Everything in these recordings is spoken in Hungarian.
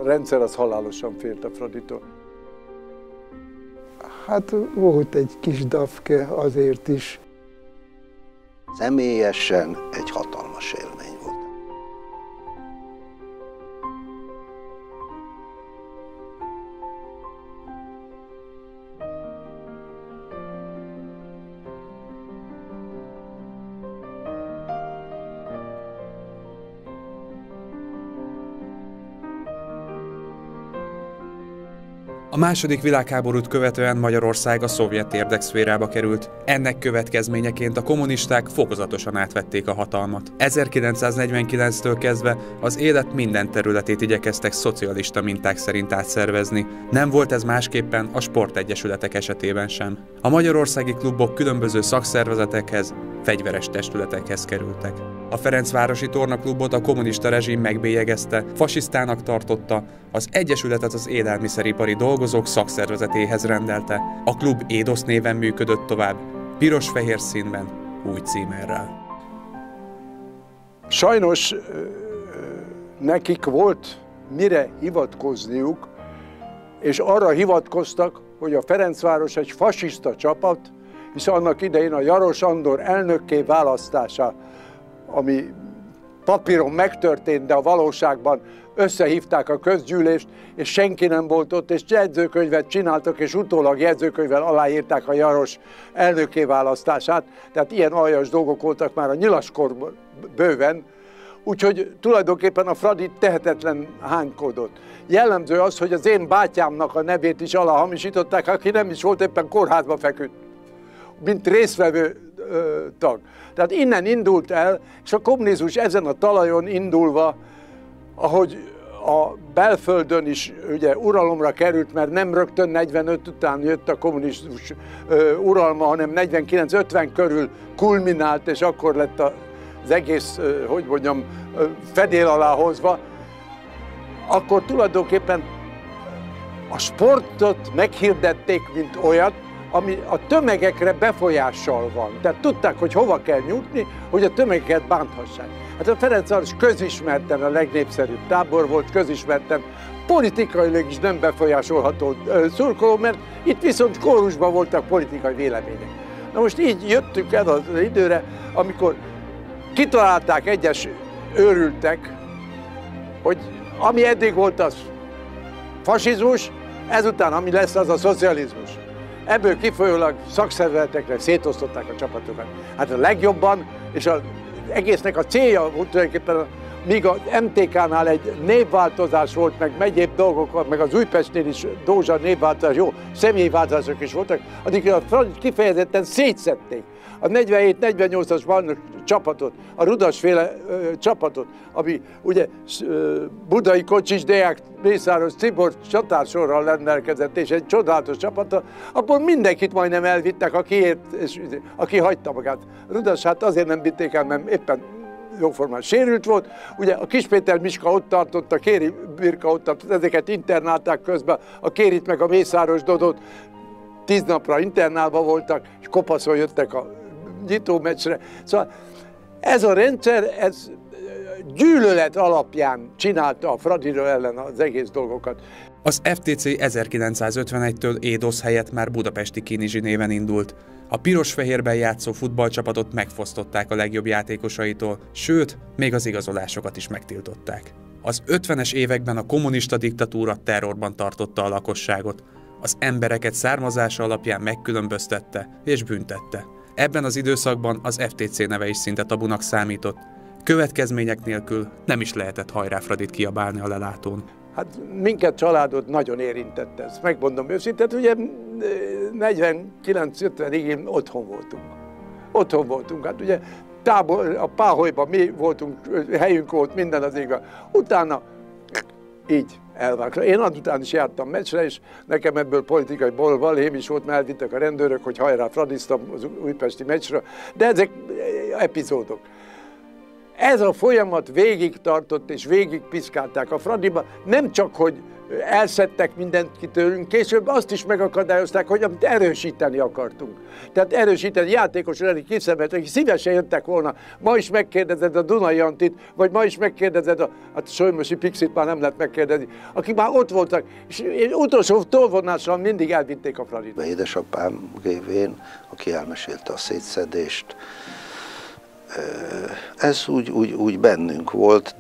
rendszer az halálosan félt a Fraditól. Hát volt egy kis dafke azért is. Személyesen egy hatalmas élmény volt. A második világháborút követően Magyarország a szovjet érdekszférába került. Ennek következményeként a kommunisták fokozatosan átvették a hatalmat. 1949-től kezdve az élet minden területét igyekeztek szocialista minták szerint átszervezni. Nem volt ez másképpen a sportegyesületek esetében sem. A magyarországi klubok különböző szakszervezetekhez, fegyveres testületekhez kerültek. A Ferencvárosi Tornaklubot a kommunista rezsim megbélyegezte, fasisztának tartotta, az egyesületet az élelmiszeripari dolgozók szakszervezetéhez rendelte. A klub Édosz néven működött tovább, piros-fehér színben, új címerrel. Sajnos nekik volt mire hivatkozniuk, és arra hivatkoztak, hogy a Ferencváros egy fasiszta csapat, hisz annak idején a Jaros Andor elnökké választása, ami papíron megtörtént, de a valóságban összehívták a közgyűlést, és senki nem volt ott, és jegyzőkönyvet csináltak, és utólag jegyzőkönyvvel aláírták a Jaros elnökké választását. Tehát ilyen aljas dolgok voltak már a nyilaskorban bőven, úgyhogy tulajdonképpen a Fradi tehetetlen hánykodott. Jellemző az, hogy az én bátyámnak a nevét is aláhamisították, aki nem is volt, éppen kórházba feküdt, mint résztvevő tag. Tehát innen indult el, és a kommunizmus ezen a talajon indulva, ahogy a belföldön is ugye uralomra került, mert nem rögtön 45 után jött a kommunizmus uralma, hanem 49-50 körül kulminált, és akkor lett az egész, hogy mondjam, fedél alá hozva, akkor tulajdonképpen a sportot meghirdették, mint olyat, ami a tömegekre befolyással van. Tehát tudták, hogy hova kell nyújtni, hogy a tömegeket bánthassák. Hát a Ferencváros közismerten a legnépszerűbb tábor volt, közismerten politikailag is nem befolyásolható szurkoló, mert itt viszont kórusban voltak politikai vélemények. Na most így jöttünk el az időre, amikor kitalálták egyes őrültek, hogy ami eddig volt az fasizmus, ezután ami lesz az a szocializmus. Ebből kifolyólag szakszervezetekre szétosztották a csapatokat. Hát a legjobban, és az egésznek a célja volt tulajdonképpen, míg az MTK-nál egy névváltozás volt, meg egyéb dolgok, meg az Újpestnél is Dózsa névváltozás, jó, személyváltozások is voltak, addig a Fradit kifejezetten szétszették. A 47-48-as bajnok csapatot, a Rudasféle csapatot, ami ugye Budai Kocsis, Deák, Mészáros, Cibor csatársorral rendelkezett, és egy csodálatos csapata, akkor mindenkit majdnem elvittek, aki ért, és aki hagyta magát. Rudas hát azért nem vitték el, mert éppen jóformán sérült volt. Ugye a Kispéter Miska ott tartott, a Kéri Birka ott tartott, ezeket internálták közben, a Kérit meg a Mészáros Dodot 10 napra internálva voltak, és kopaszon jöttek a nyitómeccsre. Szóval ez a rendszer, ez gyűlölet alapján csinálta a Fradiról ellen az egész dolgokat. Az FTC 1951-től Édosz helyett már budapesti Kinizsi néven indult. A piros-fehérben játszó futballcsapatot megfosztották a legjobb játékosaitól, sőt, még az igazolásokat is megtiltották. Az 50-es években a kommunista diktatúra terrorban tartotta a lakosságot. Az embereket származása alapján megkülönböztette és büntette. Ebben az időszakban az FTC neve is szinte tabunak számított. Következmények nélkül nem is lehetett Hajrá Fradit kiabálni a lelátón. Hát minket családot nagyon érintett ez, megmondom őszintén, ugye 49-50-ig otthon voltunk. Otthon voltunk, hát ugye a Páholyban mi voltunk, helyünk volt, minden az igaz. Utána így elvágta. Én azután is jártam meccsre, és nekem ebből politikai balhém is volt, mert elvittek a rendőrök, hogy Hajrá Fradiztam az újpesti meccsre, de ezek epizódok. Ez a folyamat végig tartott, és végig piszkálták a Fradiba, nem csak, hogy elszedtek mindent ki tőlünk, később azt is megakadályozták, hogy amit erősíteni akartunk. Tehát erősíteni, játékos lenni, kiszemeltek, szívesen jöttek volna. Ma is megkérdezed a Dunai Antit, vagy ma is megkérdezed a Solymosi Pixit, már nem lehet megkérdezni, akik már ott voltak, és utolsó tolvonással mindig elvitték a Fradit. Édesapám révén, aki elmesélte a szétszedést, ez úgy bennünk volt,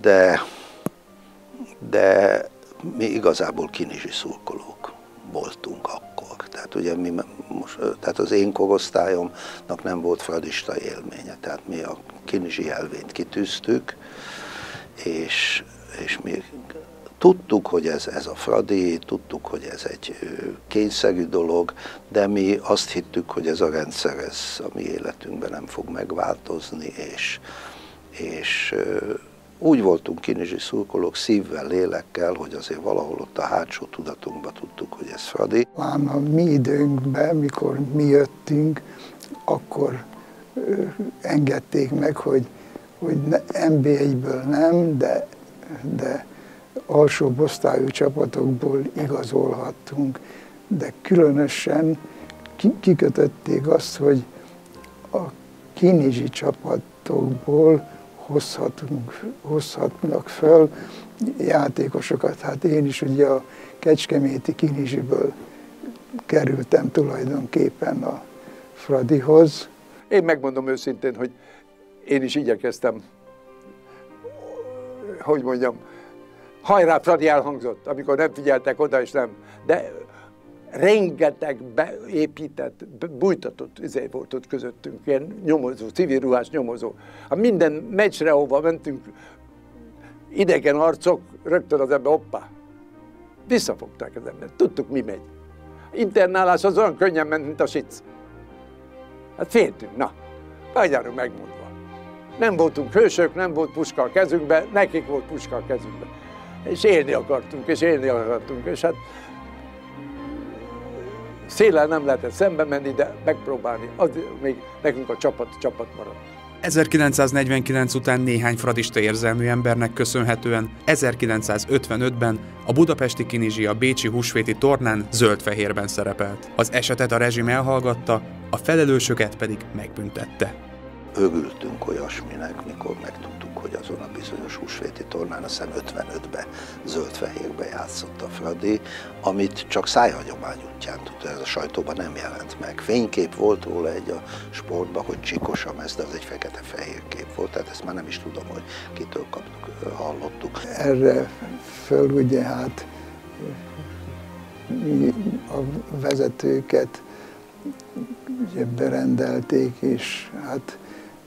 de mi igazából kinizsi szurkolók voltunk akkor. Tehát ugye tehát az én korosztályomnak nem volt fradista élménye, tehát mi a kinizsi jelvényt kitűztük, és mi tudtuk, hogy ez a fradi, tudtuk, hogy ez egy kényszerű dolog, de mi azt hittük, hogy ez a rendszer a mi életünkben nem fog megváltozni, és úgy voltunk kinizsi szurkolók szívvel, lélekkel, hogy azért valahol ott a hátsó tudatunkban tudtuk, hogy ez fradi. Már a mi időnkben, mikor mi jöttünk, akkor engedték meg, hogy NB1-ből nem, de alsóbb osztályú csapatokból igazolhattunk, de különösen kikötötték azt, hogy a kinizsi csapatokból hozhatnak föl játékosokat. Hát én is ugye a kecskeméti kinizsiből kerültem tulajdonképpen a Fradihoz. Én megmondom őszintén, hogy én is igyekeztem, hogy mondjam, hajrá Fradi elhangzott, amikor nem figyeltek oda, és nem. De rengeteg beépített, bújtatott volt ott közöttünk, ilyen nyomozó, civil ruhás nyomozó. Ha minden meccsre, ahova mentünk, idegen arcok, rögtön az ember, hoppá, visszafogták az embert, tudtuk mi megy. Internálás az olyan könnyen ment, mint a sic. Hát féltünk, na, magyarul megmondva. Nem voltunk hősök, nem volt puska a kezünkben, nekik volt puska a kezünkben. És élni akartunk, és hát széllel nem lehetett szembe menni, de megpróbálni, az még nekünk a csapat maradt. 1949 után néhány fradista érzelmű embernek köszönhetően 1955-ben a budapesti kinizsi a bécsi húsvéti tornán zöld-fehérben szerepelt. Az esetet a rezsim elhallgatta, a felelősöket pedig megbüntette. Örültünk olyasminek, mikor megtudtuk, hogy azon a bizonyos húsvéti tornán, azt hiszem 55-ben zöld-fehérbe játszott a Fradi, amit csak szájhagyomány útján tudta, ez a sajtóban nem jelent meg. Fénykép volt róla egy a sportban, hogy csikos a mez, de az egy fekete-fehér kép volt, tehát ezt már nem is tudom, hogy kitől hallottuk. Erre föl ugye hát a vezetőket ugye berendelték, és hát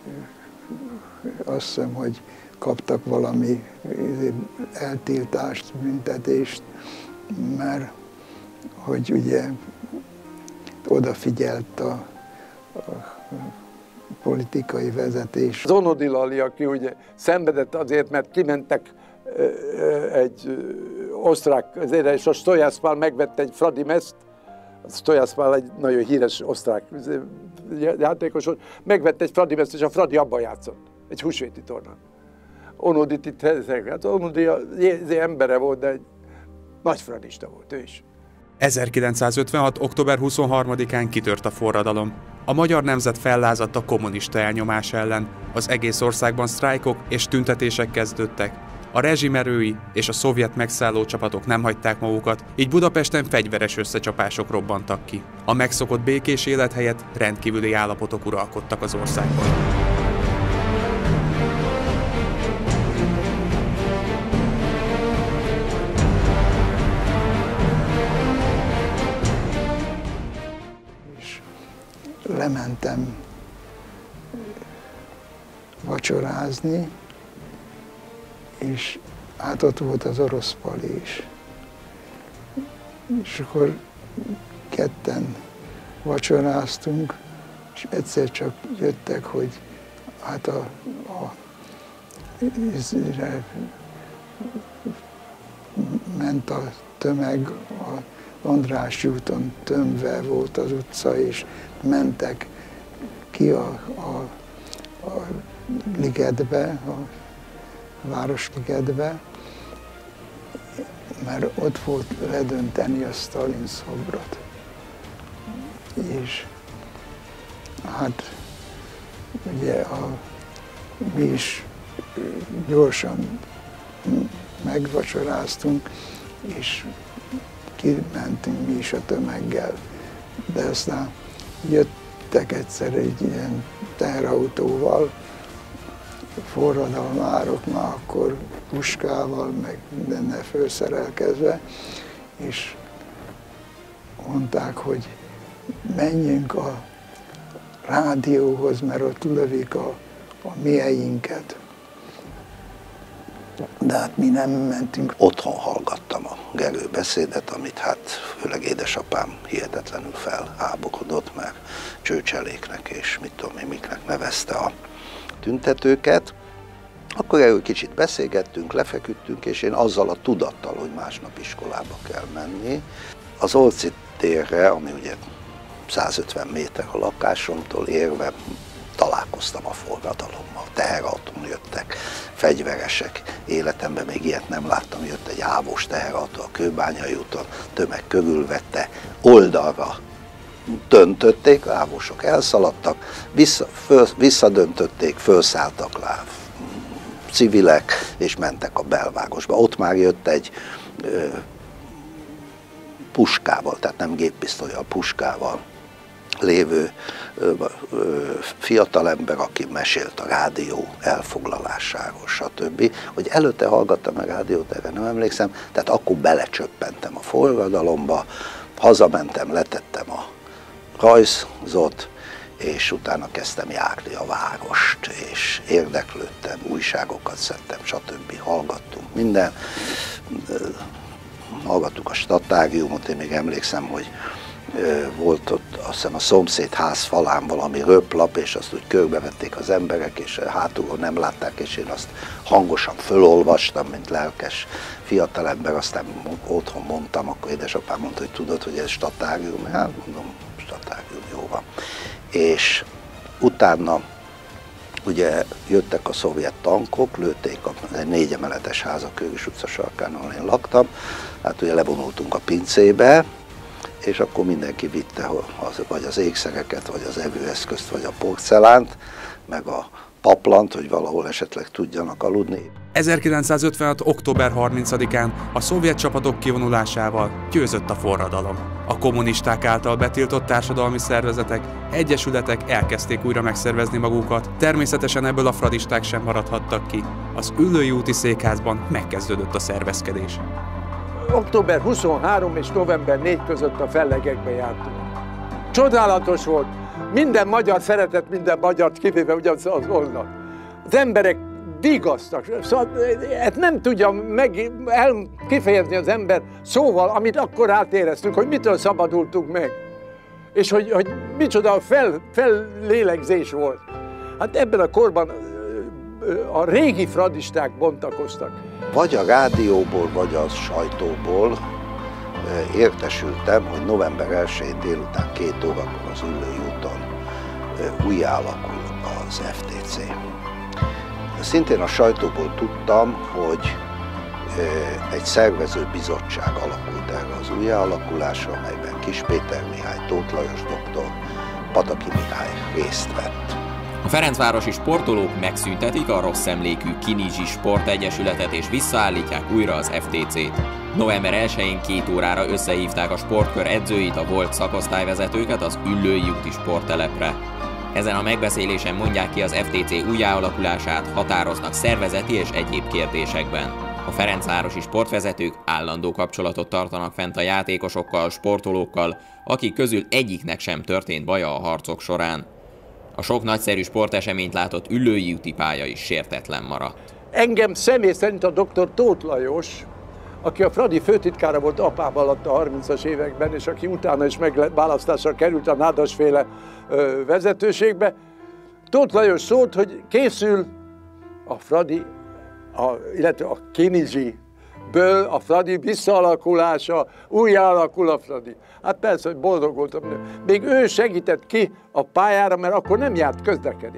azt hiszem, hogy kaptak valami eltiltást, büntetést, mert hogy ugye odafigyelt a politikai vezetés. Zonodi Lali, aki ugye szenvedett azért, mert kimentek egy osztrák, és a Stojászpál megvette egy Fradi mezt, a Stojászpál egy nagyon híres osztrák játékos volt, megvette egy Fradi mezt, és a Fradi abban játszott, egy húsvéti tornán. Onodit itt, hát Onodi az embere volt, de egy nagy fradista volt ő is. 1956. október 23-án kitört a forradalom. A magyar nemzet fellázadt a kommunista elnyomás ellen, az egész országban sztrájkok és tüntetések kezdődtek. A rezsimerői és a szovjet megszálló csapatok nem hagyták magukat, így Budapesten fegyveres összecsapások robbantak ki. A megszokott békés élet helyett rendkívüli állapotok uralkodtak az országban. És lementem vacsorázni, és hát ott volt az orosz pali is. És akkor ketten vacsoráztunk, és egyszer csak jöttek, hogy hát ment a tömeg, a Andrássy úton tömve volt az utca, és mentek ki a ligetbe, a Városligetbe, mert ott volt ledönteni a Sztalin szobrot. És hát ugye mi is gyorsan megvacsoráztunk, és kimentünk mi is a tömeggel. De aztán jöttek egyszer egy ilyen teherautóval, forradalmárok már akkor puskával, meg mindennel felszerelkezve, és mondták, hogy menjünk a rádióhoz, mert ott lövik a mieinket. De hát mi nem mentünk. Otthon hallgattam a Gerő beszédet, amit hát főleg édesapám hihetetlenül felháborodott, mert csőcseléknek és mit tudom én, miknek nevezte a tüntetőket. Akkor erről kicsit beszélgettünk, lefeküdtünk, és én azzal a tudattal, hogy másnap iskolába kell menni, az Olczi térre, ami ugye 150 méter a lakásomtól érve, találkoztam a forradalommal. Teherautón jöttek, fegyveresek, életemben még ilyet nem láttam, jött egy ávós teherautó a Kőbányai úton, tömeg körülvette, oldalra döntötték, ávósok elszaladtak, visszadöntötték, felszálltak rá civilek, és mentek a belvárosba. Ott már jött egy puskával, tehát nem géppisztollyal, puskával lévő fiatalember, aki mesélt a rádió elfoglalásáról, stb. Hogy előtte hallgattam a rádiót, erre nem emlékszem, tehát akkor belecsöppentem a forradalomba, hazamentem, letettem a rajzot, és utána kezdtem járni a várost, és érdeklődtem, újságokat szedtem, stb. Hallgattunk minden. Hallgattuk a Statáriumot, én még emlékszem, hogy volt ott azt hiszem a szomszéd ház falán valami röplap, és azt úgy körbevették az emberek, és hátulról nem látták, és én azt hangosan fölolvastam, mint lelkes fiatalember, aztán otthon mondtam, akkor édesapám mondta, hogy tudod, hogy ez Statárium, hát mondom, Statárium, jó van. És utána ugye jöttek a szovjet tankok, lőtték egy 4 emeletes ház a Kőris utca sarkán, ahol én laktam, hát ugye levonultunk a pincébe, és akkor mindenki vitte vagy az ékszereket, vagy az evőeszközt, vagy a porcelánt, meg a paplant, hogy valahol esetleg tudjanak aludni. 1956. október 30-án a szovjet csapatok kivonulásával győzött a forradalom. A kommunisták által betiltott társadalmi szervezetek, egyesületek elkezdték újra megszervezni magukat, természetesen ebből a fradisták sem maradhattak ki. Az Üllői úti székházban megkezdődött a szervezkedés. Október 23 és november 4 között a fellegekbe jártunk. Csodálatos volt, minden magyar szeretett minden magyart, kivéve ugyanaz az onnan. Az emberek vigasztak, szóval nem tudja kifejezni az ember szóval, amit akkor átéreztünk, hogy mitől szabadultunk meg. És hogy micsoda fellélegzés volt. Hát ebben a korban a régi fradisták bontakoztak. Vagy a rádióból, vagy a sajtóból értesültem, hogy november 1-én délután 2 órakor az Üllői úton újjáalakul az FTC. Szintén a sajtóból tudtam, hogy egy szervező bizottság alakult erre az újjáalakulásra, amelyben Kiss Péter Mihály, Tóth Lajos doktor, Pataki Mihály részt vett. A ferencvárosi sportolók megszüntetik a rossz emlékű Kinizsi Sportegyesületet és visszaállítják újra az FTC-t. November 1-én 2 órára összehívták a sportkör edzőit, a volt szakosztályvezetőket az Üllői úti sporttelepre. Ezen a megbeszélésen mondják ki az FTC újjáalakulását, határoznak szervezeti és egyéb kérdésekben. A ferencvárosi sportvezetők állandó kapcsolatot tartanak fent a játékosokkal, sportolókkal, akik közül egyiknek sem történt baja a harcok során. A sok nagyszerű sporteseményt látott Üllői úti pálya is sértetlen maradt. Engem személy szerint a dr. Tóth Lajos, aki a Fradi főtitkára volt apám alatt a 30-as években, és aki utána is megválasztásra került a Nádasféle vezetőségbe, Tóth Lajos szólt, hogy készül a Fradi, illetve a Kinizsiből a Fradi visszaalakulása, újjáalakul a Fradi. Hát persze, hogy boldog voltam. Még ő segített ki a pályára, mert akkor nem járt közlekedés.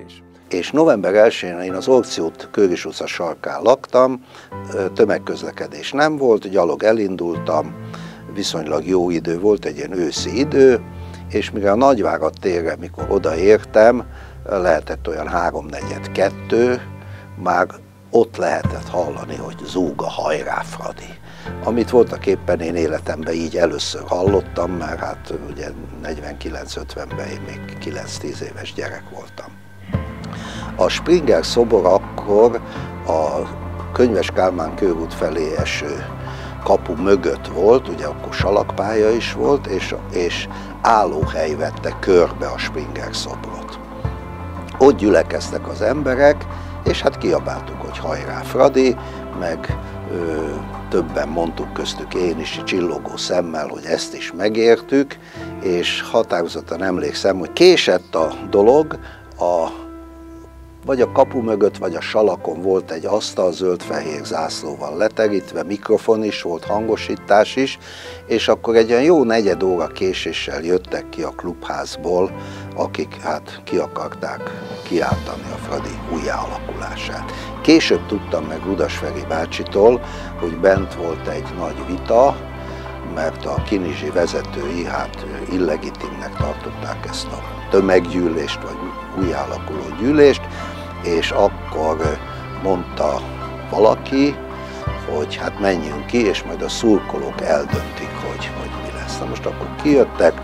és november 1-én én az Orczy Kőris utca sarkán laktam, tömegközlekedés nem volt, gyalog elindultam, viszonylag jó idő volt, egy ilyen őszi idő, és mire a Nagyvárad térre, mikor odaértem, lehetett olyan 3-4-2, már ott lehetett hallani, hogy zúg a hajrá Fradi. Amit voltak éppen én életemben így először hallottam, mert hát ugye 49-50-ben én még 9-10 éves gyerek voltam. A Springer szobor akkor a Könyves Kálmán körút felé eső kapu mögött volt, ugye akkor salakpálya is volt, és állóhely vette körbe a Springer szobrot. Ott gyülekeztek az emberek, és hát kiabáltuk, hogy hajrá Fradi, meg többen mondtuk, köztük én is csillogó szemmel, hogy ezt is megértük, és határozottan emlékszem, hogy késett a dolog, vagy a kapu mögött, vagy a salakon volt egy asztal zöld-fehér zászlóval leterítve, mikrofon is volt, hangosítás is, és akkor egy olyan jó 4 óra késéssel jöttek ki a klubházból, akik hát ki akarták kiáltani a Fradi újjáalakulását. Később tudtam meg Rudas Feri bácsitól, hogy bent volt egy nagy vita, mert a kinizsi vezetői hát illegitimnek tartották ezt a tömeggyűlést, vagy újjáalakuló gyűlést, és akkor mondta valaki, hogy hát menjünk ki, és majd a szurkolók eldöntik, hogy mi lesz. Na most akkor kijöttek,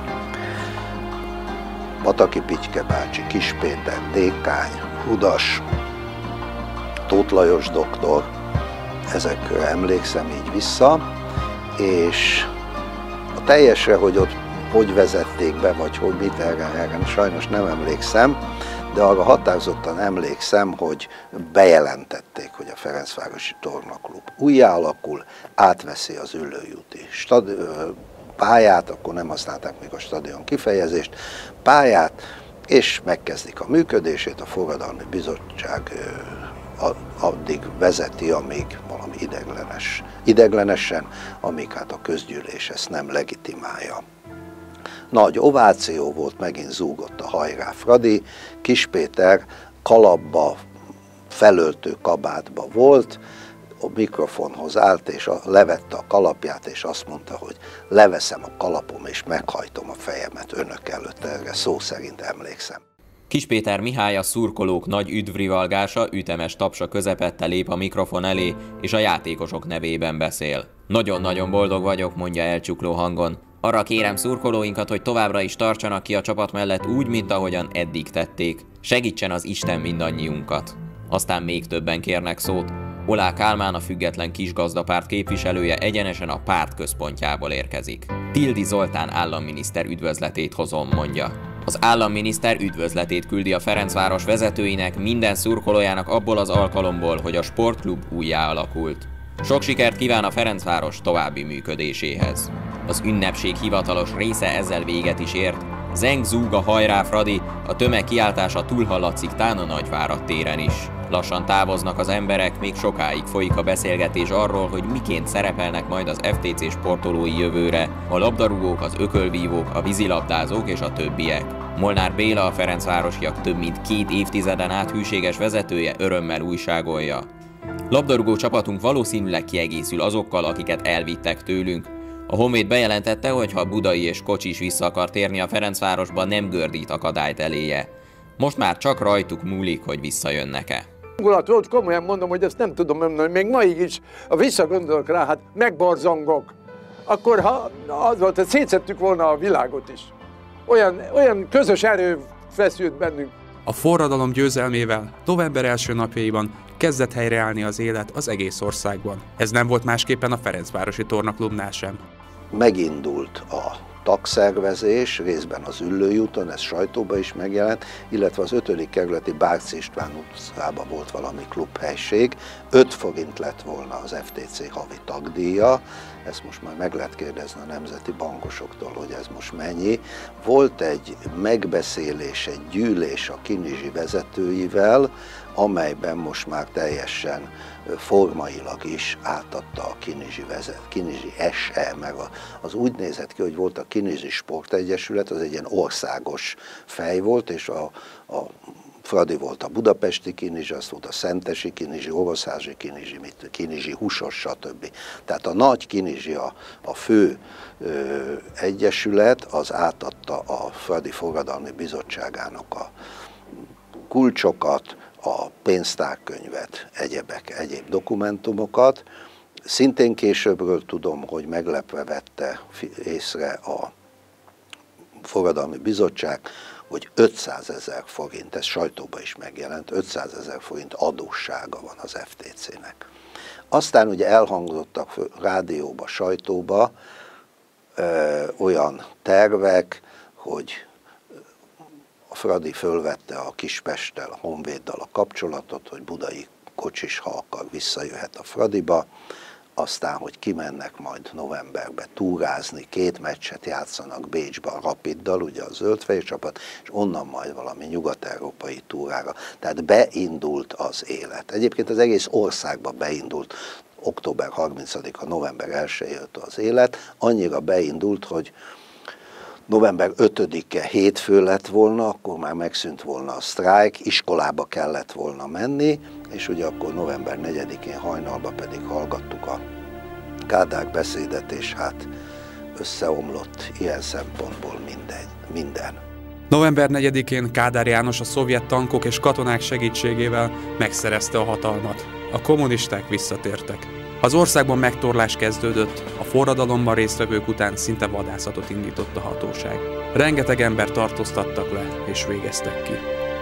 Pataki Pityke bácsi, Kis Péter, Dékány, Rudas, Tóth Lajos doktor, ezekre emlékszem így vissza, és a teljesre, hogy ott hogy vezették be, vagy hogy mit, erre sajnos nem emlékszem, de arra határozottan emlékszem, hogy bejelentették, hogy a Ferencvárosi Tornaklub újjáalakul, átveszi az Üllői pályát, akkor nem használták még a stadion kifejezést, pályát, és megkezdik a működését, a Forradalmi Bizottság addig vezeti, amíg valami ideglenesen, amíg hát a közgyűlés ezt nem legitimálja. Nagy ováció volt, megint zúgott a hajrá Fradi, Kis Péter kalapba, felöltő kabátba volt, a mikrofonhoz állt, és levette a kalapját, és azt mondta, hogy leveszem a kalapom, és meghajtom a fejemet önök előtt, erre szó szerint emlékszem. Kis Péter Mihály a szurkolók nagy üdvrivalgása, ütemes tapsa közepette lép a mikrofon elé, és a játékosok nevében beszél. Nagyon-nagyon boldog vagyok, mondja elcsukló hangon. Arra kérem szurkolóinkat, hogy továbbra is tartsanak ki a csapat mellett úgy, mint ahogyan eddig tették. Segítsen az Isten mindannyiunkat. Aztán még többen kérnek szót. Oláh Kálmán, a Független Kisgazdapárt képviselője egyenesen a párt központjából érkezik. Tildi Zoltán államminiszter üdvözletét hozom, mondja. Az államminiszter üdvözletét küldi a Ferencváros vezetőinek, minden szurkolójának abból az alkalomból, hogy a sportklub újjáalakult. Sok sikert kíván a Ferencváros további működéséhez. Az ünnepség hivatalos része ezzel véget is ért. Zeng zúg a hajrá Fradi, a tömeg kiáltása túlhallatszik tán a Nagyvárad téren is. Lassan távoznak az emberek, még sokáig folyik a beszélgetés arról, hogy miként szerepelnek majd az FTC sportolói jövőre, a labdarúgók, az ökölvívók, a vízilabdázók és a többiek. Molnár Béla, a ferencvárosiak több mint 2 évtizeden át hűséges vezetője örömmel újságolja. Labdarúgó csapatunk valószínűleg kiegészül azokkal, akiket elvittek tőlünk. A Honvéd bejelentette, hogy ha Budai és Kocsi is vissza akar térni a Ferencvárosba, nem gördít akadályt eléje. Most már csak rajtuk múlik, hogy visszajönnek-e. Hangulat volt, komolyan mondom, hogy ezt nem tudom mondani, még maig is, ha visszagondolok rá, hát megborzongok. Akkor ha az volt, hogy szétszettük volna a világot is. Olyan közös erő feszült bennünk. A forradalom győzelmével november első napjaiban kezdett helyreállni az élet az egész országban. Ez nem volt másképpen a Ferencvárosi Tornaklubnál sem. Megindult a tagszervezés, részben az Üllői úton, ez sajtóban is megjelent, illetve az 5. kerületi Bárci István utcában volt valami klubhelység. 5 forint lett volna az FTC havi tagdíja, ezt most már meg lehet kérdezni a nemzeti bankosoktól, hogy ez most mennyi. Volt egy megbeszélés, egy gyűlés a kinizsi vezetőivel, amelyben most már teljesen formailag is átadta a kinizsi SE, meg az úgy nézett ki, hogy volt a Kinizsi Sportegyesület, az egy ilyen országos fej volt, és a Fradi volt a budapesti Kinizsi, azt volt a szentesi Kinizsi, oroszházi Kinizsi, Kinizsi húsos, stb. Tehát a nagy Kinizsi, a fő egyesület, az átadta a Fradi Forradalmi Bizottságának a kulcsokat, a pénztárkönyvet, egyéb dokumentumokat. Szintén későbbről tudom, hogy meglepve vette észre a Forradalmi Bizottság, hogy 500 000 forint, ez sajtóban is megjelent, 500 000 forint adóssága van az FTC-nek. Aztán ugye elhangzottak rádióba, sajtóba olyan tervek, hogy a Fradi fölvette a Kispesttel, a Honvéddal a kapcsolatot, hogy budai kocsis, ha akar, visszajöhet a Fradiba, aztán, hogy kimennek majd novemberbe túrázni, 2 meccset játszanak Bécsbe a Rapiddal, ugye a zöldfehér csapat, és onnan majd valami nyugat-európai túrára. Tehát beindult az élet. Egyébként az egész országban beindult, október 30-a, november 1-től az élet, annyira beindult, hogy november 5-e hétfő lett volna, akkor már megszűnt volna a sztrájk, iskolába kellett volna menni, és ugye akkor november 4-én hajnalban pedig hallgattuk a Kádár beszédet, és hát összeomlott ilyen szempontból minden. November 4-én Kádár János a szovjet tankok és katonák segítségével megszerezte a hatalmat. A kommunisták visszatértek. Az országban megtorlás kezdődött, a forradalomban résztvevők után szinte vadászatot indított a hatóság. Rengeteg embert tartóztattak le és végeztek ki.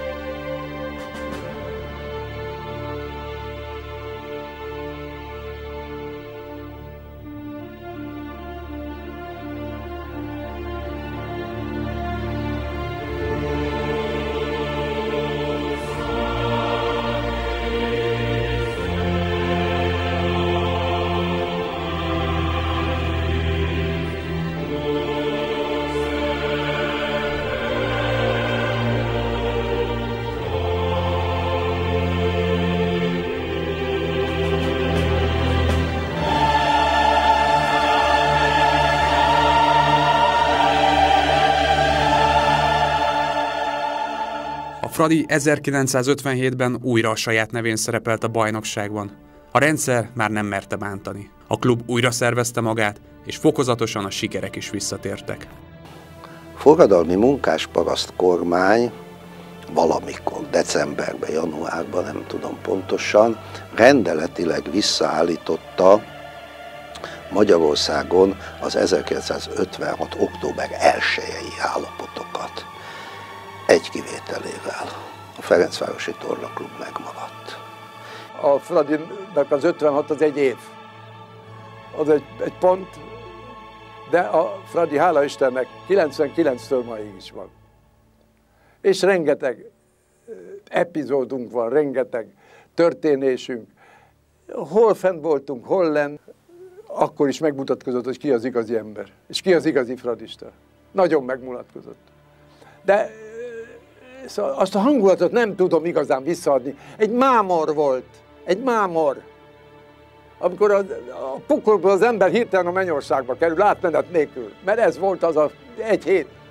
Fradi 1957-ben újra a saját nevén szerepelt a bajnokságban. A rendszer már nem merte bántani. A klub újra szervezte magát, és fokozatosan a sikerek is visszatértek. Forradalmi munkásparaszt kormány valamikor decemberben, januárban, nem tudom pontosan, rendeletileg visszaállította Magyarországon az 1956. október 1-i állapotokat. Egy kivételével. A Ferencvárosi Tornaklub megmaradt. A Fradinak az 56 az egy év. Az egy pont, de a Fradi, hála Istennek, 99-től máig is van. És rengeteg epizódunk van, rengeteg történésünk. Hol fent voltunk, hol lenn, akkor is megmutatkozott, hogy ki az igazi ember, és ki az igazi fradista. Nagyon megmutatkozott. De szóval azt a hangulatot nem tudom igazán visszaadni. Egy mámor volt, egy mámor. Amikor a pokolból az ember hirtelen a mennyországba kerül, átmenet nélkül. Mert ez volt az egy hét.